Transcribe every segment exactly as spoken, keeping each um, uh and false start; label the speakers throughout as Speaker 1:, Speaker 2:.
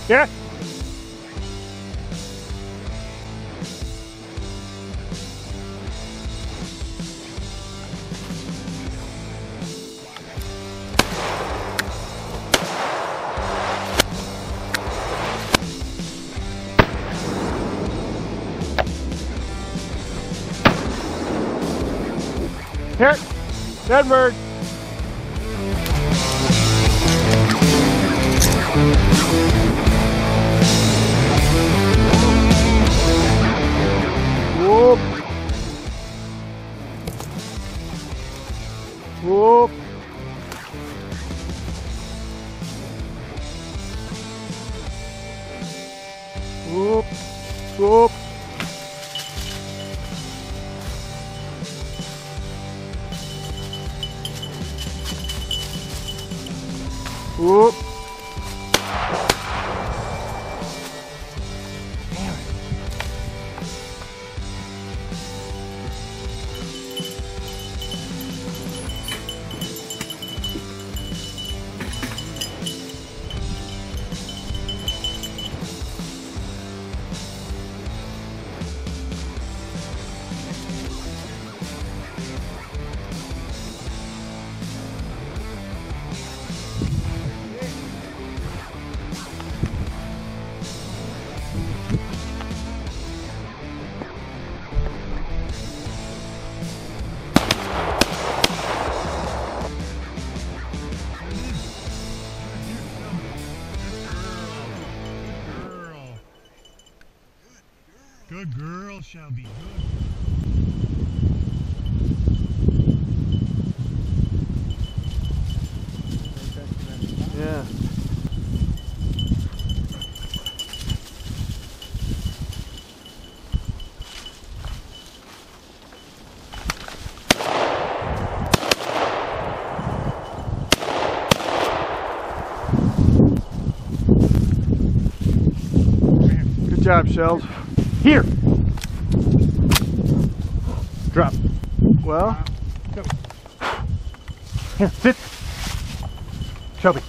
Speaker 1: Here. Here, dead bird. Whoop. Whoop. Whoop. Whoop. Whoop. Damn it.
Speaker 2: Good girl shall be good.
Speaker 1: Yeah. Good job, Shells. Here. Drop. Well. Here, sit. Shelby.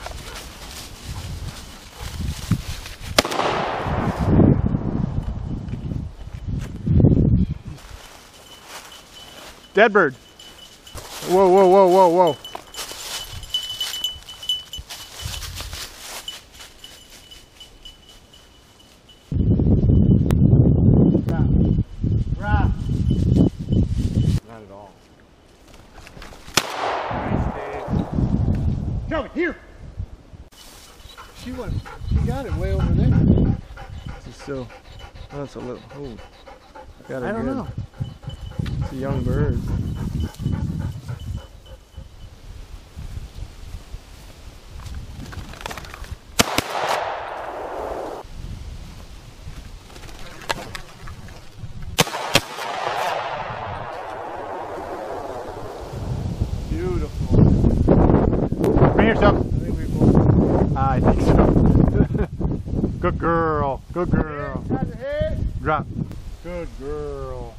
Speaker 1: Dead bird. Whoa, whoa, whoa, whoa, whoa. Not at all. Shelby, here. She went. She got it way over there. This is still. Oh, that's a little. Oh, got it. I don't good. know. It's a young bird. Beautiful. Bring yourself. I think we both. I think so. Good girl. Good girl. Drop. Good girl.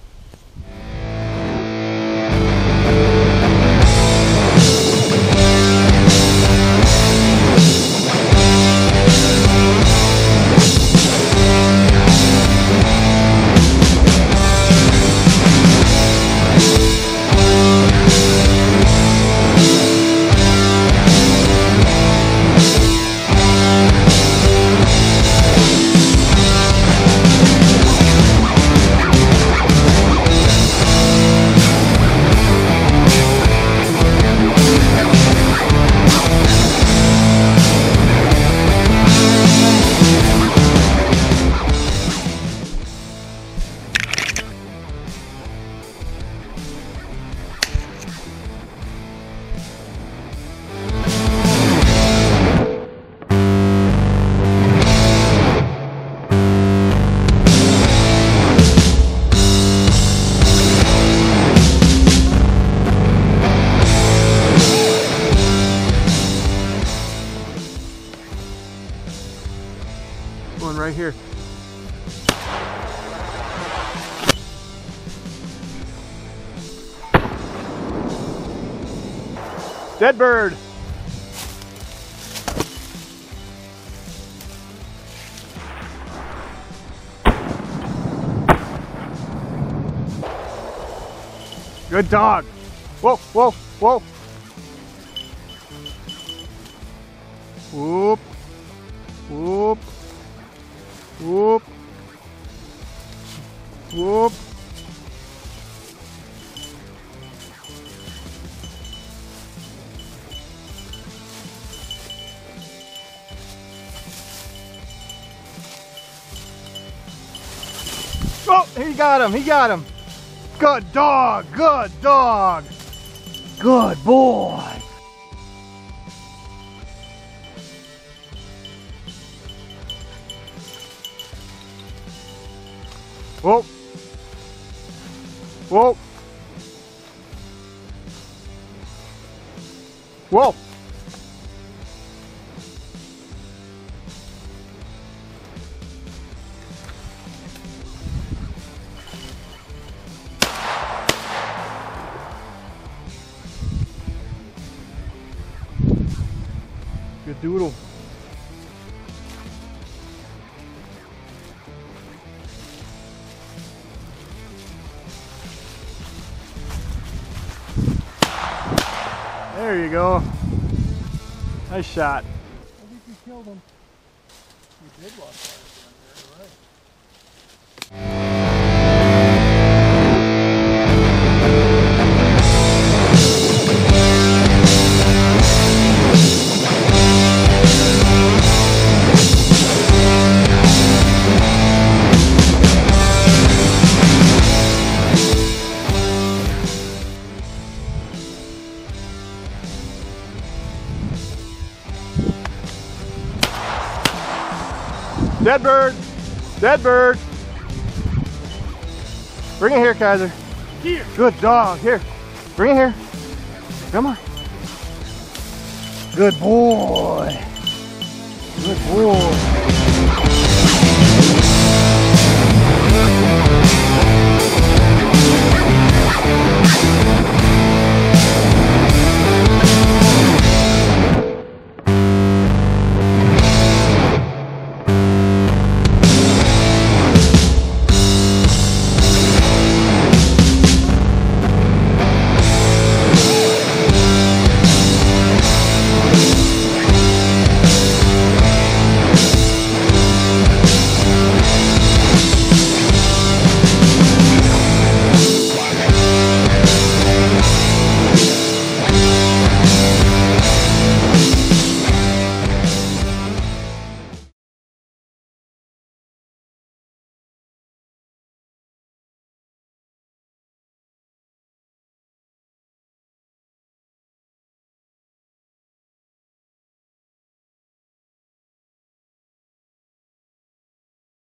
Speaker 1: One right here. Dead bird. Good dog. Whoa, whoa, whoa. Whoop. Whoop. Whoop. Whoop. Oh, he got him, he got him. Good dog, good dog. Good boy. Whoa. Whoa. Whoa. Good doodle. There you go. Nice shot.
Speaker 2: I think you killed him. You did walk out again, right?
Speaker 1: Dead bird! Dead bird! Bring it here, Kaiser.
Speaker 2: Here!
Speaker 1: Good dog. Here. Bring it here. Come on. Good boy. Good boy.